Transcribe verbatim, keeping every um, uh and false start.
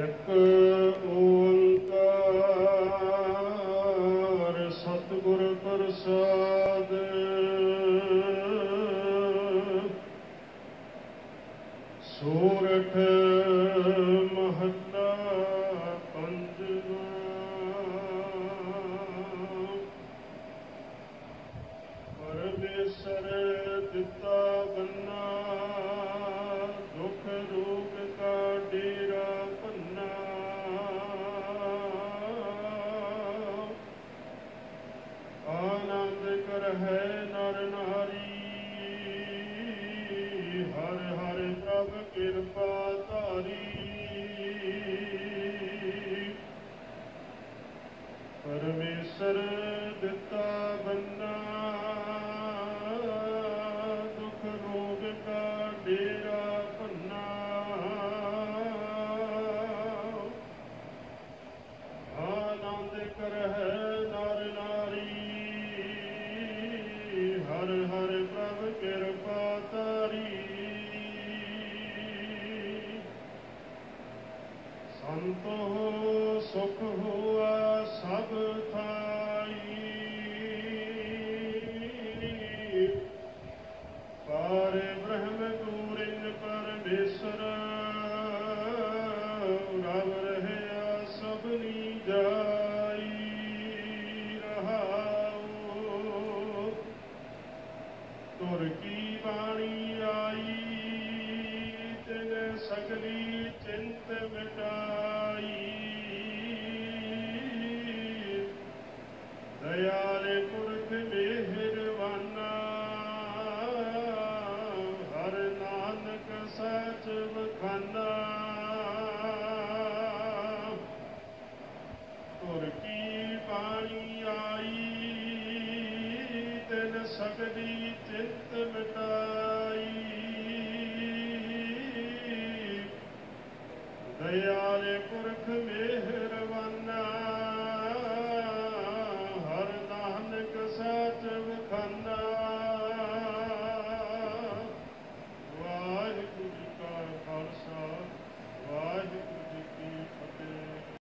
ਇੱਕ ਓੰਕਾਰ ਸਤਿਗੁਰ ਪ੍ਰਸਾਦ। ਸੋਰਠ ਮਹੱਲਾ ਪੰਜਵਾਂ। ਪਰਮੇਸ਼ਰ ਦਿੱਤਾ ਬੰਨਾ, ਦੁਖ ਰੋਗ ਕਾ ਡੇਰਾ ਭੰਨਾ। ਆਨੰਦ ਕਰਹਿ ਨਰ ਨਾਰੀ, ਹਰਿ ਹਰਿ ਪ੍ਰਭ ਕਿਰਪਾ ਧਾਰੀ। ਪਰਮੇਸ਼ਰ ਦਿੱਤਾ ਬੰਨਾ, ਦੁਖ ਰੋਗ ਕਾ ਡੇਰਾ ਭੰਨਾ। ਆਨੰਦ ਕਰਹਿ ਨਰ ਨਾਰੀ, ਹਰਿ ਹਰਿ ਪ੍ਰਭ ਕਿਰਪਾ ਧਾਰੀ। ਸੰਤੋ ਸੁਖ ਹੋਆ ਸਭ ਥਾਈ, ਪਾਰ ਬ੍ਰਹਮ ਗੂਰਿਨ ਪਰਮੇਸ਼ਰ। ਰਵ ਰਹਿਆ ਸਭਨੀ ਜਾਈ, ਰਹਾਉ ਤੁਰ ਕੀ ਬਾਣੀ ਆਈ। ਤਿਨ ਸਗਲੀ ਚਿੰਤ ਮਿਟਾਈ, ਦਇਆਲੇ ਪੁਰਖ ਮਿਹਰਬਾਨਾ। ਹਰਿ ਨਾਨਕ ਸਚ ਵਖਾਨਾ, ਤੁਰ ਕੀ ਬਾਣੀ ਆਈ। ਤਿਨ ਸਗਲੀ ਚਿੰਤ ਮਿਟਾਈ, ਦਇਆਲੇ ਪੁਰਖ ਮਿਹਰਬਾਨਾ।